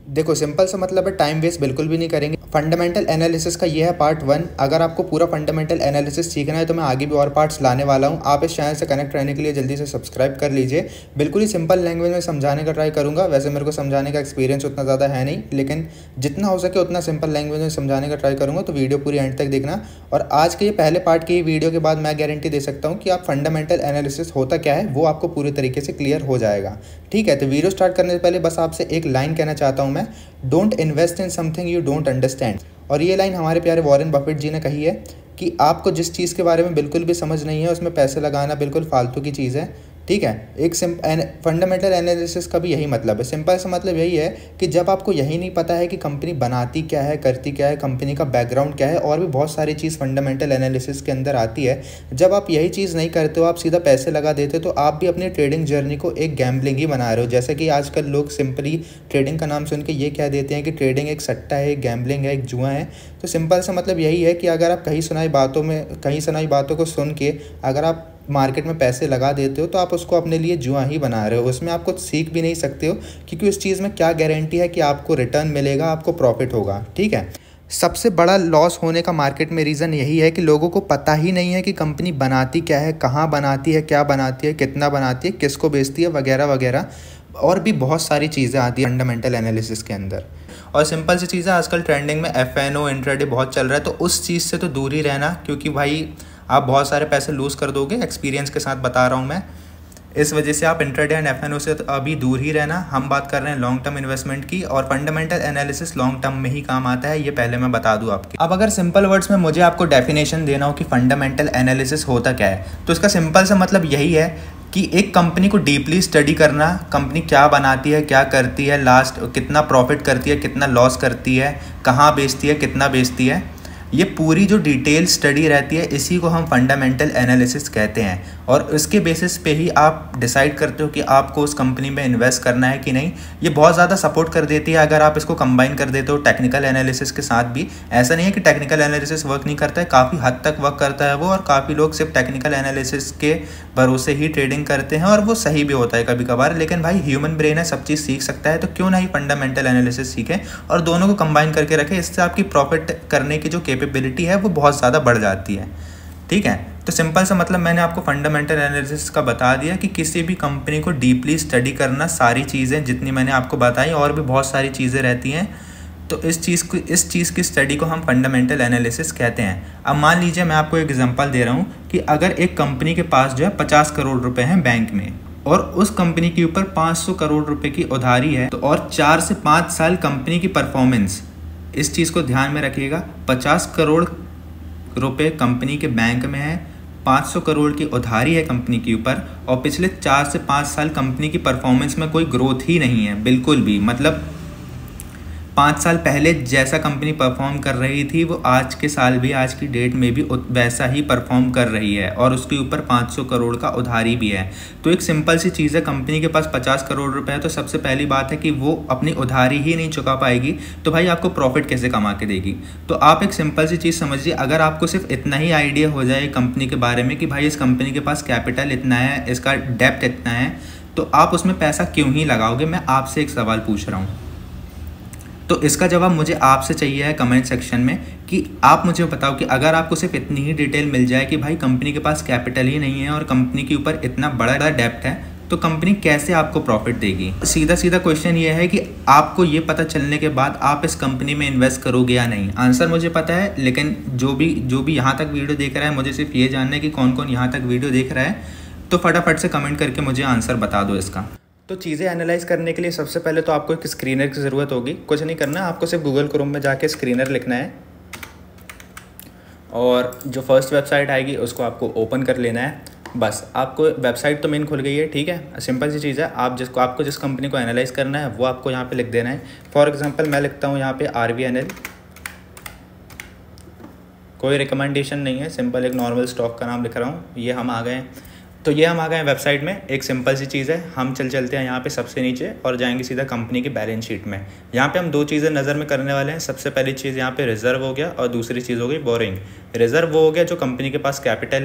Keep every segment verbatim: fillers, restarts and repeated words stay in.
देखो सिंपल सा मतलब है, टाइम वेस्ट बिल्कुल भी नहीं करेंगे। फंडामेंटल एनालिसिस का ये है पार्ट वन। अगर आपको पूरा फंडामेंटल एनालिसिस सीखना है तो मैं आगे भी और पार्ट्स लाने वाला हूँ। आप इस चैनल से कनेक्ट रहने के लिए जल्दी से सब्सक्राइब कर लीजिए। बिल्कुल ही सिंपल लैंग्वेज में समझाने का ट्राई करूँगा। वैसे मेरे को समझाने का एक्सपीरियंस उतना ज़्यादा है नहीं, लेकिन जितना हो सके उतना सिंपल लैंग्वेज में समझाने का ट्राई करूँगा। तो वीडियो पूरी एंड तक देखना। और आज के ये पहले पार्ट की वीडियो के बाद मैं गारंटी दे सकता हूँ कि आप फंडामेंटल एनालिसिस होता क्या है वो आपको पूरे तरीके से क्लियर हो जाएगा। ठीक है, तो वीडियो स्टार्ट करने से पहले बस आपसे एक लाइन कहना चाहता हूँ मैं, don't invest in something you don't understand. और ये लाइन हमारे प्यारे वॉरेन बफेट जी ने कही है कि आपको जिस चीज़ के बारे में बिल्कुल भी समझ नहीं है उसमें पैसे लगाना बिल्कुल फालतू की चीज़ है। ठीक है, एक सिम फंडामेंटल एनालिसिस का भी यही मतलब है। सिंपल सा मतलब यही है कि जब आपको यही नहीं पता है कि कंपनी बनाती क्या है, करती क्या है, कंपनी का बैकग्राउंड क्या है, और भी बहुत सारी चीज़ फंडामेंटल एनालिसिस के अंदर आती है, जब आप यही चीज़ नहीं करते हो, आप सीधा पैसे लगा देते हो, तो आप भी अपनी ट्रेडिंग जर्नी को एक गैम्बलिंग ही बना रहे हो। जैसे कि आजकल लोग सिंपली ट्रेडिंग का नाम सुन के ये कह देते हैं कि ट्रेडिंग एक सट्टा है, एक गैम्बलिंग है, एक जुआ है। तो सिंपल सा मतलब यही है कि अगर आप कहीं सुनाई बातों में कहीं सुनाई बातों को सुन के अगर आप मार्केट में पैसे लगा देते हो तो आप उसको अपने लिए जुआ ही बना रहे हो। उसमें आप कुछ सीख भी नहीं सकते हो, क्योंकि उस चीज़ में क्या गारंटी है कि आपको रिटर्न मिलेगा, आपको प्रॉफिट होगा। ठीक है, सबसे बड़ा लॉस होने का मार्केट में रीज़न यही है कि लोगों को पता ही नहीं है कि कंपनी बनाती क्या है, कहाँ बनाती है, क्या बनाती है, कितना बनाती है, किसको बेचती है, वगैरह वगैरह। और भी बहुत सारी चीज़ें आती है फंडामेंटल एनालिसिस के अंदर। और सिंपल सी चीज़ है, आजकल ट्रेंडिंग में एफ एन ओ इंट्राडे बहुत चल रहा है, तो उस चीज़ से तो दूर ही रहना, क्योंकि भाई आप बहुत सारे पैसे लूज़ कर दोगे। एक्सपीरियंस के साथ बता रहा हूँ मैं। इस वजह से आप intraday and F and O से तो अभी दूर ही रहना। हम बात कर रहे हैं लॉन्ग टर्म इन्वेस्टमेंट की, और फंडामेंटल एनालिसिस लॉन्ग टर्म में ही काम आता है, ये पहले मैं बता दूं आपकी। अब अगर सिंपल वर्ड्स में मुझे आपको डेफिनेशन देना हो कि फंडामेंटल एनालिसिस होता क्या है, तो इसका सिंपल सा मतलब यही है कि एक कंपनी को डीपली स्टडी करना, कंपनी क्या बनाती है, क्या करती है, लास्ट कितना प्रॉफिट करती है, कितना लॉस करती है, कहाँ बेचती है, कितना बेचती है, ये पूरी जो डिटेल स्टडी रहती है, इसी को हम फंडामेंटल एनालिसिस कहते हैं। और इसके बेसिस पे ही आप डिसाइड करते हो कि आपको उस कंपनी में इन्वेस्ट करना है कि नहीं। ये बहुत ज़्यादा सपोर्ट कर देती है अगर आप इसको कंबाइन कर देते हो टेक्निकल एनालिसिस के साथ भी। ऐसा नहीं है कि टेक्निकल एनालिसिस वर्क नहीं करता है, काफ़ी हद तक वर्क करता है वो, और काफ़ी लोग सिर्फ टेक्निकल एनालिसिस के भरोसे ही ट्रेडिंग करते हैं, और वो सही भी होता है कभी कभार। लेकिन भाई ह्यूमन ब्रेन है, सब चीज़ सीख सकता है, तो क्यों नहीं फंडामेंटल एनालिसिस सीखें और दोनों को कंबाइन करके रखें। इससे आपकी प्रॉफिट करने की जो कैपेबिलिटी है वो बहुत ज़्यादा बढ़ जाती है। ठीक है, तो सिंपल सा मतलब मैंने आपको फंडामेंटल एनालिसिस का बता दिया कि किसी भी कंपनी को डीपली स्टडी करना, सारी चीज़ें जितनी मैंने आपको बताई, और भी बहुत सारी चीज़ें रहती हैं, तो इस चीज़ को इस चीज़ की स्टडी को हम फंडामेंटल एनालिसिस कहते हैं। अब मान लीजिए मैं आपको एक एग्जांपल दे रहा हूँ कि अगर एक कंपनी के पास जो है पचास करोड़ रुपए हैं बैंक में, और उस कंपनी के ऊपर पाँच सौ करोड़ रुपए की उधारी है, तो और चार से पाँच साल कंपनी की परफॉर्मेंस, इस चीज़ को ध्यान में रखिएगा, पचास करोड़ रुपए कंपनी के बैंक में है, पाँच सौ करोड़ की उधारी है कंपनी के ऊपर, और पिछले चार से पाँच साल कंपनी की परफॉर्मेंस में कोई ग्रोथ ही नहीं है बिल्कुल भी। मतलब पाँच साल पहले जैसा कंपनी परफॉर्म कर रही थी वो आज के साल भी, आज की डेट में भी वैसा ही परफॉर्म कर रही है, और उसके ऊपर पाँच सौ करोड़ का उधारी भी है। तो एक सिंपल सी चीज़ है, कंपनी के पास पचास करोड़ रुपए है, तो सबसे पहली बात है कि वो अपनी उधारी ही नहीं चुका पाएगी, तो भाई आपको प्रॉफिट कैसे कमा के देगी। तो आप एक सिंपल सी चीज़ समझिए, अगर आपको सिर्फ इतना ही आइडिया हो जाए कंपनी के बारे में कि भाई इस कंपनी के पास कैपिटल इतना है, इसका डेप्थ इतना है, तो आप उसमें पैसा क्यों ही लगाओगे। मैं आपसे एक सवाल पूछ रहा हूँ, तो इसका जवाब मुझे आपसे चाहिए है कमेंट सेक्शन में, कि आप मुझे बताओ कि अगर आपको सिर्फ इतनी ही डिटेल मिल जाए कि भाई कंपनी के पास कैपिटल ही नहीं है और कंपनी के ऊपर इतना बड़ा डेप्ट है, तो कंपनी कैसे आपको प्रॉफिट देगी। सीधा सीधा क्वेश्चन ये है कि आपको ये पता चलने के बाद आप इस कंपनी में इन्वेस्ट करोगे या नहीं। आंसर मुझे पता है, लेकिन जो भी जो भी यहाँ तक वीडियो देख रहा है, मुझे सिर्फ ये जानना है कि कौन कौन यहाँ तक वीडियो देख रहा है, तो फटाफट से कमेंट करके मुझे आंसर बता दो इसका। तो चीज़ें एनालाइज करने के लिए सबसे पहले तो आपको एक स्क्रीनर की ज़रूरत होगी। कुछ नहीं करना, आपको सिर्फ गूगल क्रोम में जाके स्क्रीनर लिखना है, और जो फर्स्ट वेबसाइट आएगी उसको आपको ओपन कर लेना है। बस आपको वेबसाइट तो मेन खुल गई है। ठीक है, सिंपल सी चीज़ है, आप जिसको आपको जिस कंपनी को एनालाइज करना है वो आपको यहाँ पे लिख देना है। फॉर एग्जांपल मैं लिखता हूँ यहाँ पे आर वी एन एल, कोई रिकमेंडेशन नहीं है, सिंपल एक नॉर्मल स्टॉक का नाम लिख रहा हूँ। ये हम आ गए हैं, तो ये हम आ गए हैं वेबसाइट में। एक सिंपल सी चीज़ है, हम चल चलते हैं यहाँ पे सबसे नीचे और जाएंगे सीधा कंपनी की बैलेंस शीट में। यहाँ पे हम दो चीज़ें नज़र में करने वाले हैं। सबसे पहली चीज़ यहाँ पे रिजर्व हो गया, और दूसरी चीज़ हो गई बोरिंग। रिजर्व वो हो गया जो कंपनी के पास कैपिटल है,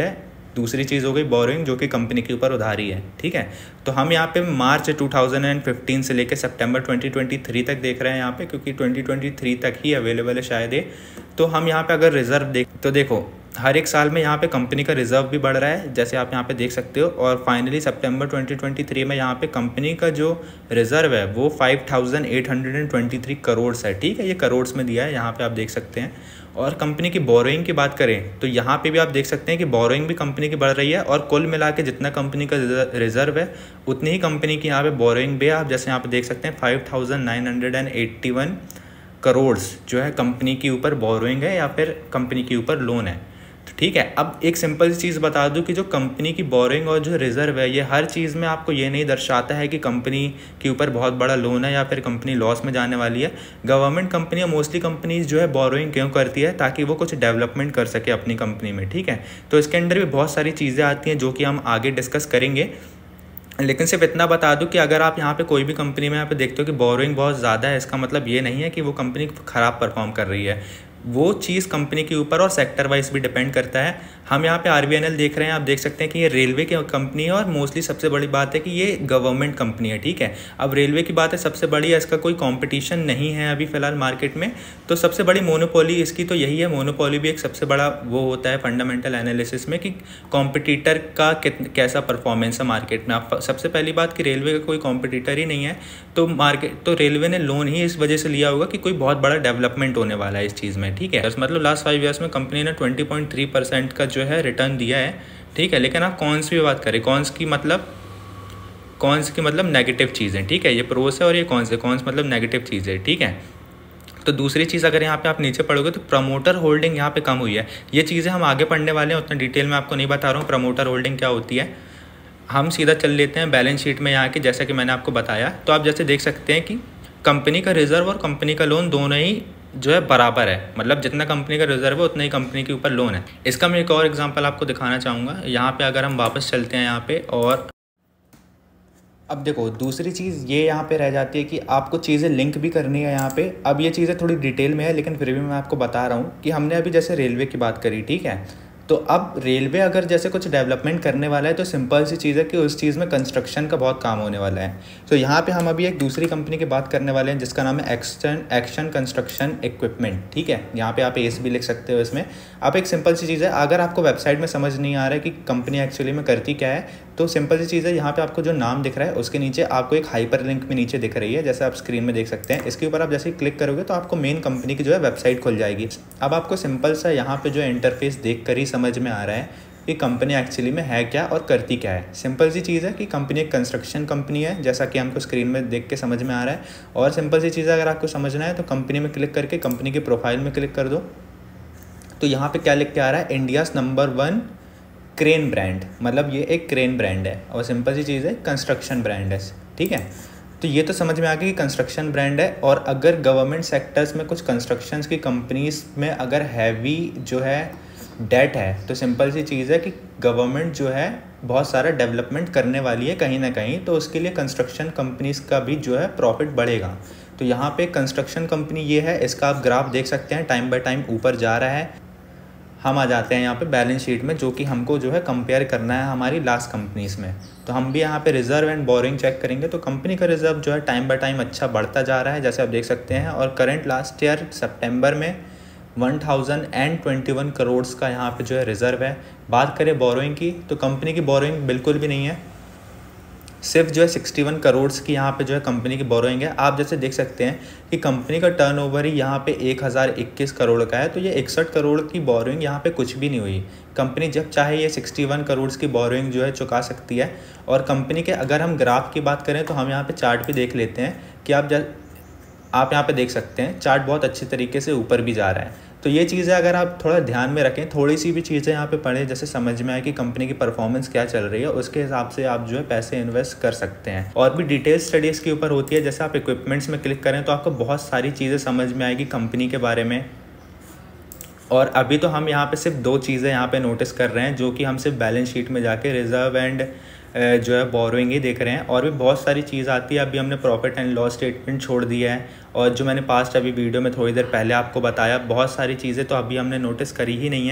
दूसरी चीज़ हो गई बोरोइंग, जो कि कंपनी के ऊपर उधारी है, ठीक है। तो हम यहाँ पे मार्च टू थाउजेंड फिफ्टीन से लेकर सितंबर ट्वेंटी ट्वेंटी थ्री तक देख रहे हैं यहाँ पे, क्योंकि ट्वेंटी ट्वेंटी थ्री तक ही अवेलेबल है शायद ये। तो हम यहाँ पे अगर रिजर्व देख तो देखो हर एक साल में यहाँ पे कंपनी का रिजर्व भी बढ़ रहा है, जैसे आप यहाँ पे देख सकते हो। और फाइनली सितंबर ट्वेंटी ट्वेंटी थ्री में यहाँ पे कंपनी का जो रिजर्व है वो five thousand eight hundred twenty three crore है, ठीक है। ये करोड़ में दिया है यहाँ पे, आप देख सकते हैं। और कंपनी की बोरोइंग की बात करें तो यहाँ पे भी आप देख सकते हैं कि बोरोइंग भी कंपनी की बढ़ रही है, और कुल मिला के जितना कंपनी का रिजर्व है उतनी ही कंपनी की यहाँ पे बोरोइंग भी है। आप जैसे यहाँ पे देख सकते हैं five thousand nine hundred and eighty one crore जो है कंपनी के ऊपर बोरोइंग है या फिर कंपनी के ऊपर लोन है, तो ठीक है। अब एक सिंपल सी चीज़ बता दूं कि जो कंपनी की बोरोइंग और जो रिजर्व है ये हर चीज़ में आपको ये नहीं दर्शाता है कि कंपनी के ऊपर बहुत बड़ा लोन है या फिर कंपनी लॉस में जाने वाली है। गवर्नमेंट कंपनियां मोस्टली कंपनीज जो है बोरोइंग क्यों करती है, ताकि वो कुछ डेवलपमेंट कर सके अपनी कंपनी में, ठीक है। तो इसके अंदर भी बहुत सारी चीज़ें आती हैं जो कि हम आगे डिस्कस करेंगे, लेकिन सिर्फ इतना बता दूं कि अगर आप यहाँ पे कोई भी कंपनी में यहाँ पे देखते हो कि बोरोइंग बहुत ज़्यादा है, इसका मतलब ये नहीं है कि वो कंपनी ख़राब परफॉर्म कर रही है। वो चीज़ कंपनी के ऊपर और सेक्टर वाइज भी डिपेंड करता है। हम यहाँ पे आरबीएनएल देख रहे हैं, आप देख सकते हैं कि ये रेलवे की कंपनी है, और मोस्टली सबसे बड़ी बात है कि ये गवर्नमेंट कंपनी है, ठीक है। अब रेलवे की बात है सबसे बड़ी है, इसका कोई कंपटीशन नहीं है अभी फ़िलहाल मार्केट में, तो सबसे बड़ी मोनोपोली इसकी तो यही है। मोनोपोली भी एक सबसे बड़ा वो होता है फंडामेंटल एनालिसिस में कि कॉम्पिटिटर का कैसा परफॉर्मेंस है मार्केट में। आप सबसे पहली बात कि रेलवे का कोई कॉम्पिटिटर ही नहीं है, तो मार्केट तो रेलवे ने लोन ही इस वजह से लिया होगा कि कोई बहुत बड़ा डेवलपमेंट होने वाला है इस चीज़ में, ठीक है। मतलब लास्ट फाइव ईयर्स में कंपनी ने ट्वेंटी पॉइंट थ्री परसेंट का जो है रिटर्न दिया है, ठीक है। लेकिन आप कॉन्स की बात करें, कॉन्स की मतलब कॉन्स की मतलब नेगेटिव चीज़ें, ठीक है। ये प्रोस है और ये कॉन्स है, कॉन्स मतलब नेगेटिव चीज़ें, ठीक है। तो दूसरी चीज़ अगर यहाँ पे आप नीचे पढ़ोगे तो प्रमोटर होल्डिंग यहाँ पे कम हुई है। ये चीज़ें हम आगे पढ़ने वाले हैं, उतना डिटेल में आपको नहीं बता रहा हूँ प्रमोटर होल्डिंग क्या होती है। हम सीधा चल लेते हैं बैलेंस शीट में यहाँ की, जैसा कि मैंने आपको बताया। तो आप जैसे देख सकते हैं कि कंपनी का रिजर्व और कंपनी का लोन दोनों ही जो है बराबर है, मतलब जितना कंपनी का रिजर्व है उतना ही कंपनी के ऊपर लोन है। इसका मैं एक और एग्जांपल आपको दिखाना चाहूँगा। यहाँ पे अगर हम वापस चलते हैं यहाँ पे, और अब देखो दूसरी चीज़ ये यहाँ पे रह जाती है कि आपको चीज़ें लिंक भी करनी है यहाँ पे। अब ये चीज़ें थोड़ी डिटेल में है, लेकिन फिर भी मैं आपको बता रहा हूँ कि हमने अभी जैसे रेलवे की बात करी, ठीक है। तो अब रेलवे अगर जैसे कुछ डेवलपमेंट करने वाला है तो सिंपल सी चीज़ है कि उस चीज़ में कंस्ट्रक्शन का बहुत काम होने वाला है। तो यहाँ पे हम अभी एक दूसरी कंपनी की बात करने वाले हैं जिसका नाम है एक्शन एक्शन कंस्ट्रक्शन इक्विपमेंट, ठीक है। यहाँ पे आप एस भी लिख सकते हो इसमें। आप एक सिंपल सी चीज़ है, अगर आपको वेबसाइट में समझ नहीं आ रहा है कि कंपनी एक्चुअली में करती क्या है, तो सिंपल सी चीज़ है, यहाँ पे आपको जो नाम दिख रहा है उसके नीचे आपको एक हाइपर लिंक भी नीचे दिख रही है, जैसे आप स्क्रीन में देख सकते हैं। इसके ऊपर आप जैसे क्लिक करोगे तो आपको मेन कंपनी की जो है वेबसाइट खुल जाएगी। अब आपको सिंपल सा यहाँ पे जो इंटरफेस देख कर ही समझ में आ रहा है कि कंपनी एक्चुअली में है क्या और करती क्या है। सिंपल सी चीज़ है कि कंपनी एक कंस्ट्रक्शन कंपनी है, जैसा कि हमको स्क्रीन में देख के समझ में आ रहा है। और सिंपल सी चीज़ है, अगर आपको समझना है तो कंपनी में क्लिक करके कंपनी के प्रोफाइल में क्लिक कर दो। तो यहाँ पे क्या लिख के आ रहा है, India's number one crane brand, मतलब ये एक क्रेन ब्रांड है। और सिंपल सी चीज़ है, कंस्ट्रक्शन ब्रांड है, ठीक है। तो ये तो समझ में आ गया कि कंस्ट्रक्शन ब्रांड है। और अगर गवर्नमेंट सेक्टर्स में कुछ कंस्ट्रक्शंस की कंपनीज में अगर हैवी जो है डेट है, तो सिंपल सी चीज़ है कि गवर्नमेंट जो है बहुत सारा डेवलपमेंट करने वाली है कहीं ना कहीं, तो उसके लिए कंस्ट्रक्शन कंपनीज़ का भी जो है प्रॉफिट बढ़ेगा। तो यहाँ पे कंस्ट्रक्शन कंपनी ये है, इसका आप ग्राफ देख सकते हैं, टाइम बाय टाइम ऊपर जा रहा है। हम आ जाते हैं यहाँ पे बैलेंस शीट में, जो कि हमको जो है कंपेयर करना है हमारी लास्ट कंपनीज में। तो हम भी यहाँ पे रिजर्व एंड बोरिंग चेक करेंगे, तो कंपनी का रिजर्व जो है टाइम बाय टाइम अच्छा बढ़ता जा रहा है, जैसे आप देख सकते हैं। और करंट लास्ट ईयर सितंबर में one thousand and twenty one crore का यहाँ पे जो है रिजर्व है। बात करें बोरोइंग की, तो कंपनी की बोरोइंग बिल्कुल भी नहीं है, सिर्फ जो है सिक्सटी वन करोड़ की यहाँ पे जो है कंपनी की बोरोइंग है। आप जैसे देख सकते हैं कि कंपनी का टर्नओवर ही यहाँ पे एक हज़ार इक्कीस करोड़ का है, तो ये इकसठ करोड़ की बोरोइंग यहाँ पे कुछ भी नहीं हुई। कंपनी जब चाहे ये इकसठ करोड़ की बोरोइंग जो है चुका सकती है। और कंपनी के अगर हम ग्राफ की बात करें तो हम यहाँ पे चार्ट भी देख लेते हैं कि आप जब आप यहाँ पे देख सकते हैं चार्ट बहुत अच्छी तरीके से ऊपर भी जा रहा है। तो ये चीज़ें अगर आप थोड़ा ध्यान में रखें, थोड़ी सी भी चीज़ें यहाँ पे पढ़ें, जैसे समझ में आए कि कंपनी की परफॉर्मेंस क्या चल रही है, उसके हिसाब से आप जो है पैसे इन्वेस्ट कर सकते हैं। और भी डिटेल स्टडीज़ के ऊपर होती है, जैसे आप इक्विपमेंट्स में क्लिक करें तो आपको बहुत सारी चीज़ें समझ में आएगी कंपनी के बारे में। और अभी तो हम यहाँ पे सिर्फ दो चीज़ें यहाँ पे नोटिस कर रहे हैं, जो कि हम सिर्फ बैलेंस शीट में जाके रिजर्व एंड जो है बोरोइंग ही देख रहे हैं। और भी बहुत सारी चीज़ आती है। अभी हमने प्रॉफिट एंड लॉस स्टेटमेंट छोड़ दिया है, और जो मैंने पास्ट अभी वीडियो में थोड़ी देर पहले आपको बताया, बहुत सारी चीज़ें तो अभी हमने नोटिस करी ही नहीं है।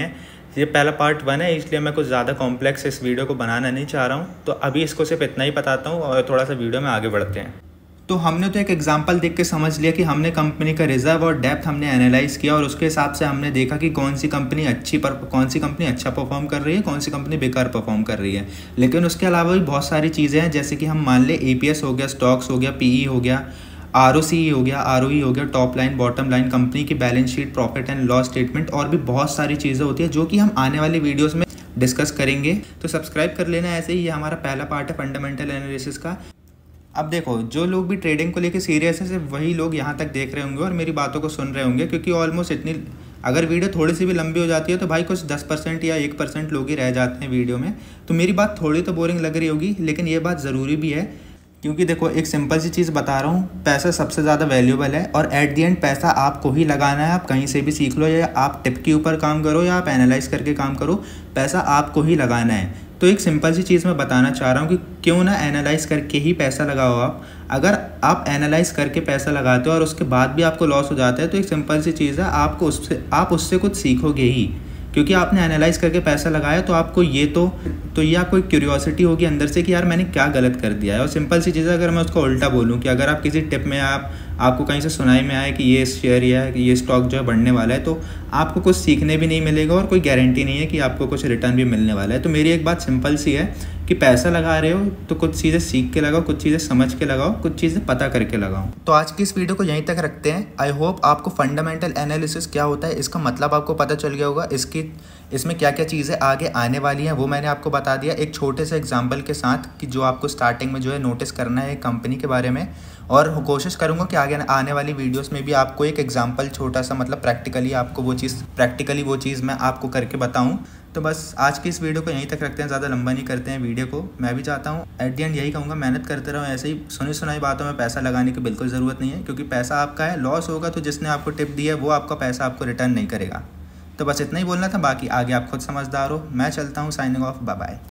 ये पहला पार्ट वन है, इसलिए मैं कुछ ज़्यादा कॉम्प्लेक्स इस वीडियो को बनाना नहीं चाह रहा हूँ। तो अभी इसको सिर्फ इतना ही बताता हूँ और थोड़ा सा वीडियो में आगे बढ़ते हैं। तो हमने तो एक एग्जांपल देख के समझ लिया कि हमने कंपनी का रिजर्व और डेप्थ हमने एनालाइज किया और उसके हिसाब से हमने देखा कि कौन सी कंपनी अच्छी पर कौन सी कंपनी अच्छा परफॉर्म कर रही है, कौन सी कंपनी बेकार परफॉर्म कर रही है। लेकिन उसके अलावा भी बहुत सारी चीज़ें हैं, जैसे कि हम मान ले ए पी एस हो गया, स्टॉक्स हो गया, पी ई हो गया, आर ओ सी हो गया, आर ओ ई हो गया, top line, bottom line, company की balance sheet, profit and loss statement, और भी बहुत सारी चीज़ें होती है जो कि हम आने वाली वीडियोज़ में डिस्कस करेंगे। तो सब्सक्राइब कर लेना ऐसे ही। ये हमारा पहला पार्ट है फंडामेंटल एनालिसिस का। अब देखो, जो लोग भी ट्रेडिंग को लेके सीरियस है सिर्फ वही लोग यहाँ तक देख रहे होंगे और मेरी बातों को सुन रहे होंगे, क्योंकि ऑलमोस्ट इतनी अगर वीडियो थोड़ी सी भी लंबी हो जाती है तो भाई कुछ दस परसेंट या एक परसेंट लोग ही रह जाते हैं वीडियो में। तो मेरी बात थोड़ी तो बोरिंग लग रही होगी, लेकिन ये बात ज़रूरी भी है, क्योंकि देखो एक सिंपल सी चीज़ बता रहा हूँ, पैसा सबसे ज़्यादा वैल्यूबल है और एट दी एंड पैसा आपको ही लगाना है। आप कहीं से भी सीख लो, या आप टिप के ऊपर काम करो या आप एनालाइज करके काम करो, पैसा आपको ही लगाना है। तो एक सिंपल सी चीज़ मैं बताना चाह रहा हूँ कि क्यों ना एनालाइज करके ही पैसा लगाओ आप। अगर आप एनालाइज करके पैसा लगाते हो और उसके बाद भी आपको लॉस हो जाता है तो एक सिंपल सी चीज़ है, आपको उससे आप उससे कुछ सीखोगे ही, क्योंकि आपने एनालाइज करके पैसा लगाया। तो आपको ये तो तो ये आपको एक क्यूरियोसिटी होगी अंदर से कि यार मैंने क्या गलत कर दिया है। और सिंपल सी चीज़ है, अगर मैं उसको उल्टा बोलूँ कि अगर आप किसी टिप में आप आपको कहीं से सुनाई में आए कि ये शेयर या कि ये स्टॉक जो है बढ़ने वाला है, तो आपको कुछ सीखने भी नहीं मिलेगा और कोई गारंटी नहीं है कि आपको कुछ रिटर्न भी मिलने वाला है। तो मेरी एक बात सिंपल सी है कि पैसा लगा रहे हो तो कुछ चीज़ें सीख के लगाओ, कुछ चीज़ें समझ के लगाओ, कुछ चीज़ें पता करके लगाओ। तो आज की इस वीडियो को यहीं तक रखते हैं। आई होप आपको फंडामेंटल एनालिसिस क्या होता है इसका मतलब आपको पता चल गया होगा। इसकी इसमें क्या क्या चीज़ें आगे आने वाली हैं वो मैंने आपको बता दिया एक छोटे से एग्जाम्पल के साथ, कि जो आपको स्टार्टिंग में जो है नोटिस करना है एक कंपनी के बारे में। और कोशिश करूँगा कि आगे आने वाली वीडियोस में भी आपको एक एग्जांपल छोटा सा, मतलब प्रैक्टिकली आपको वो चीज़ प्रैक्टिकली वो चीज़ मैं आपको करके बताऊँ। तो बस आज की इस वीडियो को यहीं तक रखते हैं, ज़्यादा लंबा नहीं करते हैं वीडियो को। मैं भी चाहता हूँ एट दी एंड यही कहूँगा, मेहनत करते रहो। ऐसे ही सुनी सुनाई बातों में पैसा लगाने की बिल्कुल ज़रूरत नहीं है, क्योंकि पैसा आपका है। लॉस होगा तो जिसने आपको टिप दी है वो आपका पैसा आपको रिटर्न नहीं करेगा। तो बस इतना ही बोलना था, बाकी आगे आप खुद समझदार हो। मैं चलता हूँ, साइनिंग ऑफ, बाय बाय।